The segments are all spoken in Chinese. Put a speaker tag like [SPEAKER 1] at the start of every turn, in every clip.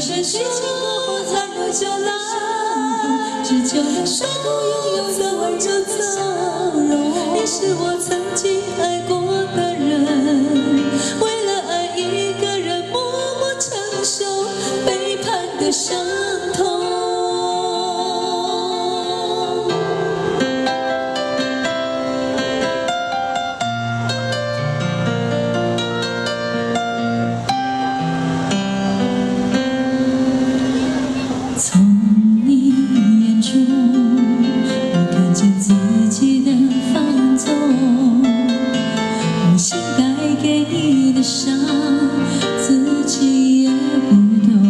[SPEAKER 1] 深情过后才有交来，只求谁都拥有走而就走。你是我曾经爱过的人，为了爱一个人默默承受背叛的伤痛。从你眼中，我看见自己的放纵，无心该给你的伤，自己也不懂。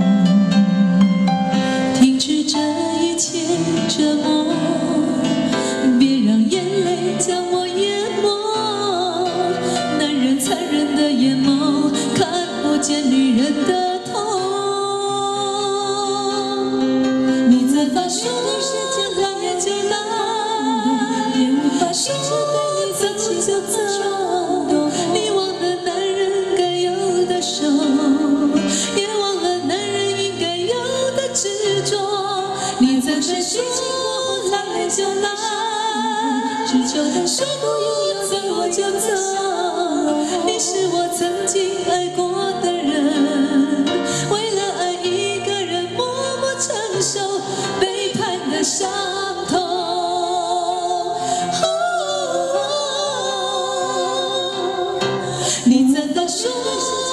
[SPEAKER 1] 停止这一切折磨，别让眼泪将我淹没。男人残忍的眼眸，看不见女人的痛。发说的时间来也就来，也无法说着对你走就走。你忘了男人该有的手，也忘了男人应该有的执着。你在深情过后来也就来，只求谁都拥有走我就走。你是我曾经爱过的人，为了爱一个人默默承受背叛的伤痛。你怎的说？